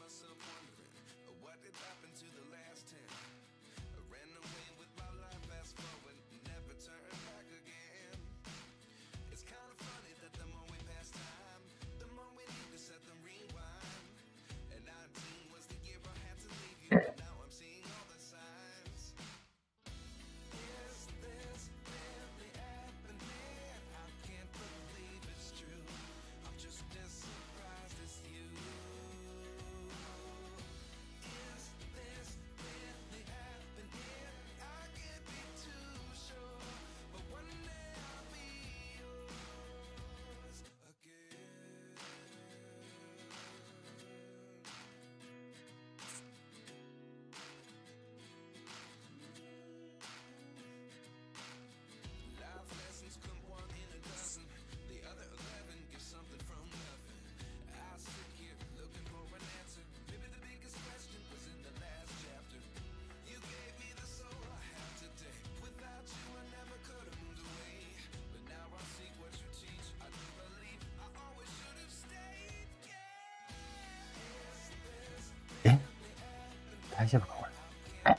Speaker 1: え大丈夫かこれ。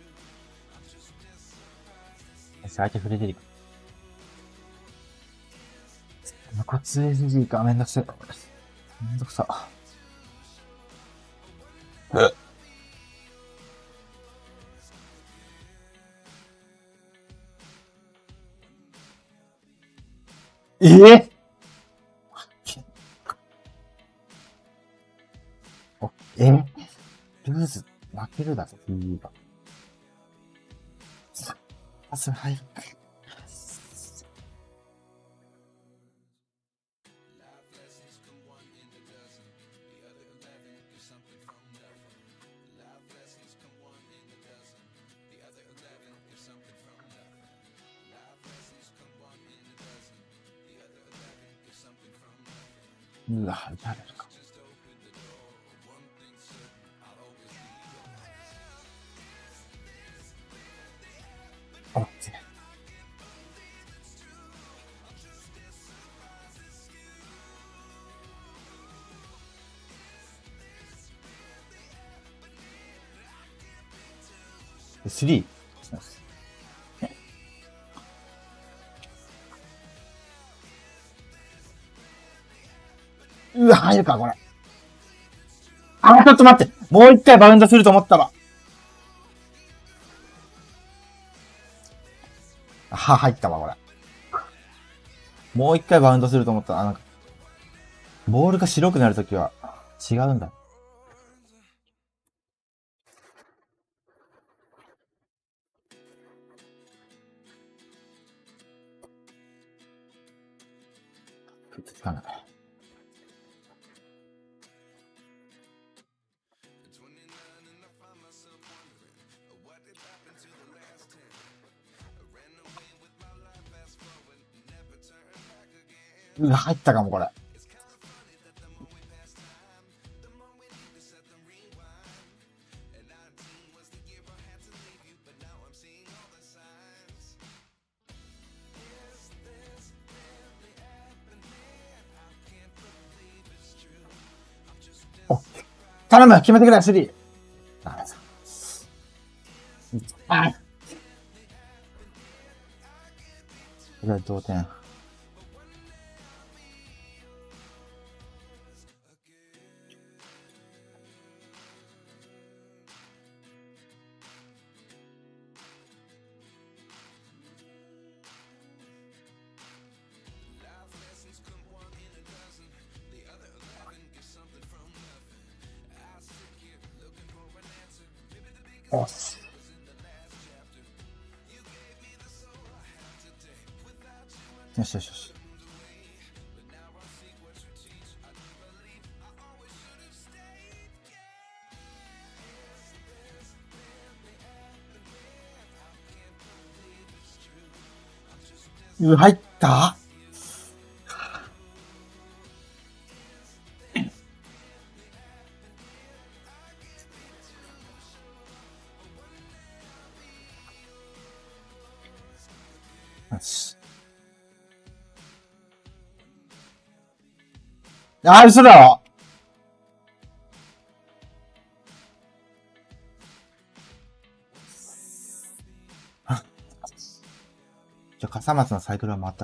Speaker 1: え相手フレデリック。 ツレジーか、めんどくせえ。めんどくさ。ええお、えルーズ、負けるだぞ、ピーイー が。あ、それ入る。うわ、打たれるか。オッケー。スリー。うわ、入るか、これ。あ、ちょっと待って。もう一回バウンドすると思ったら。は、入ったわ、これ。もう一回バウンドすると思ったら、なんか、ボールが白くなるときは、違うんだ。つかない。うわ、入ったかも、これ。お、頼む、決めてくれ、スリー。ダメだ。あ、これ同点。おっす。よしよしよし。うわ、入ったよし。あ、嘘だろ。じゃ、笠松のサイクルは回った。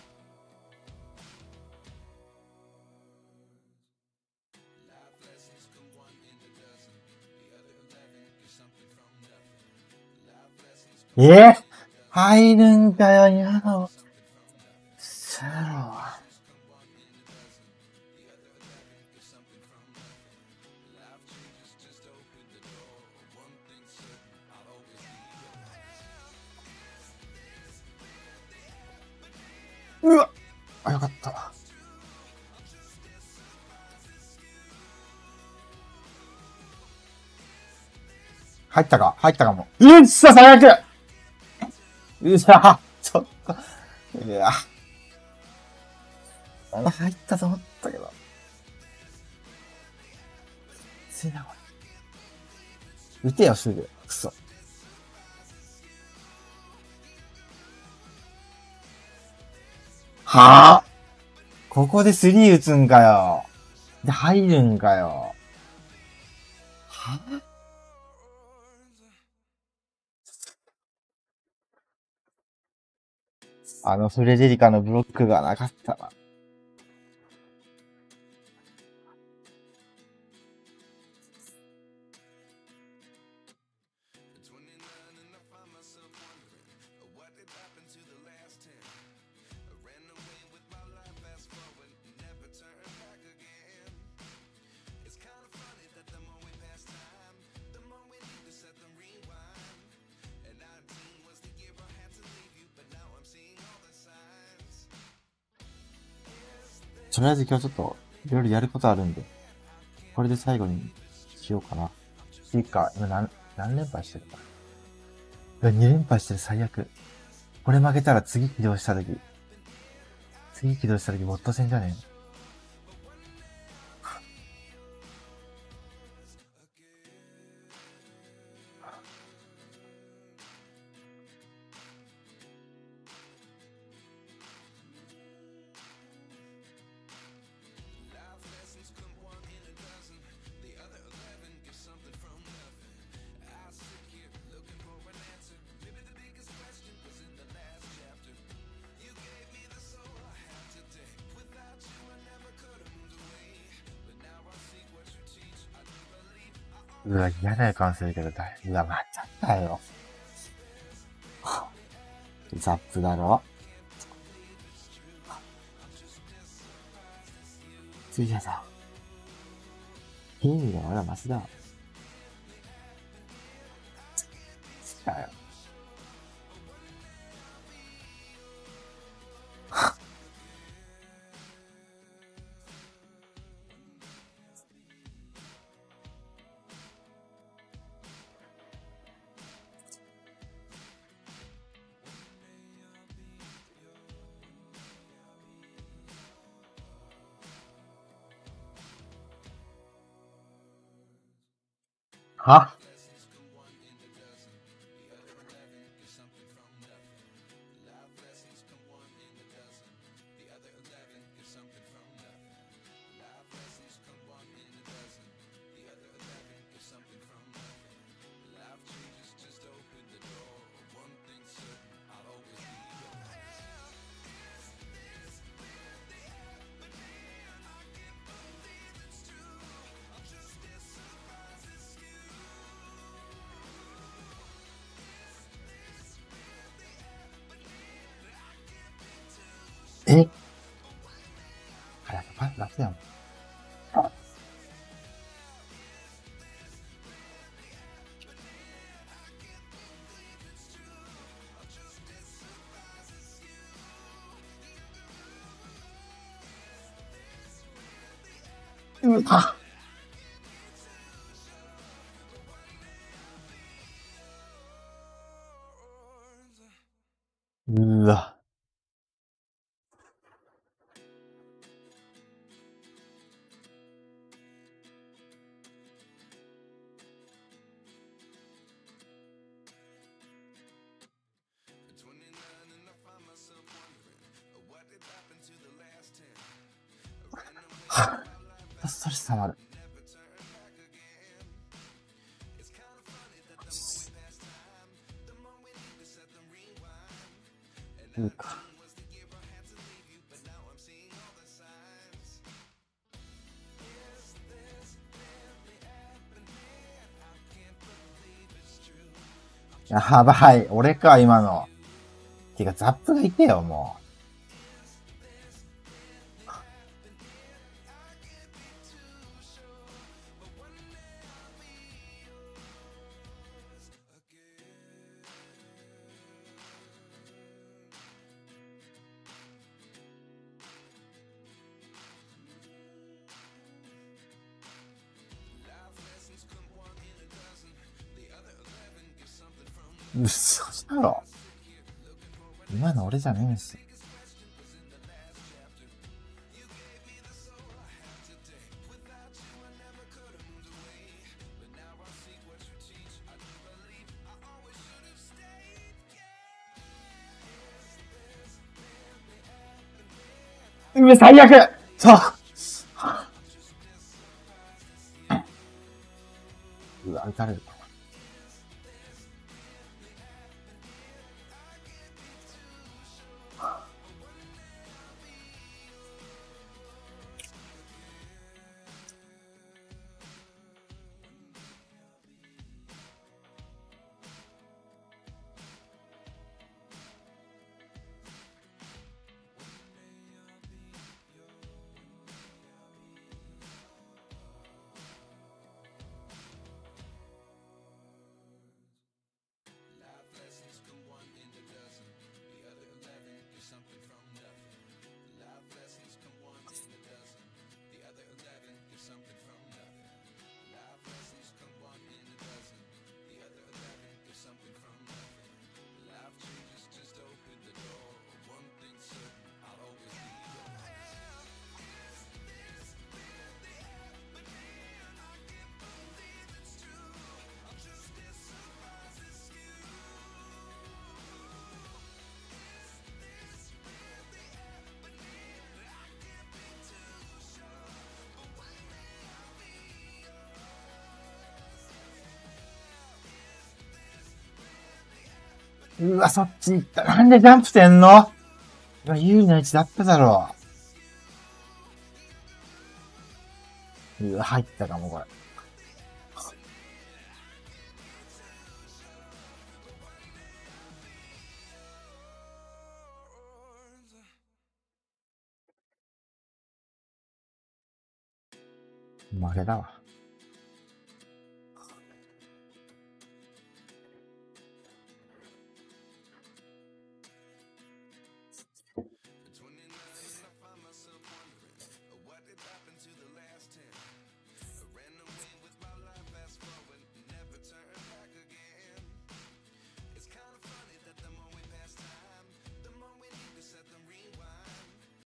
Speaker 1: えー、入るんかよ、やだ。せろ。うわ、あ、よかった。入ったか入ったかも。うっさ、最悪うわ、ちょっと。うわ。入ったと思ったけど。ついな、これ。打てよ、すぐ。くそ。はぁ、あ、ここでスリー打つんかよ。で、入るんかよ。はぁ、あのフレデリカのブロックがなかったな。 とりあえず今日ちょっと、いろいろやることあるんで、これで最後にしようかな。っていうか、今何、何連敗してるか。に連敗してる、最悪。これ負けたら次起動したとき、次起動したとき、ボット戦じゃねえ。うわ、嫌な予感するけど、だい、うわ、まただよ。ザップだろ。次じゃさ、いい意味で俺はマシだわ。違うよ。はえ早くパン出せよ。うわ。うわ。はぁ。ストレス溜まる。うか。やばい。俺か、今の。てか、ザップがいてよ、もう。うっそだろ。今の俺じゃねえし。うわ、最悪そううわ、撃たれる。 うわ、そっち行った。なんでジャンプしてんの？今有利な位置だっただろう。うわ、入ったかも、これ。負けだわ。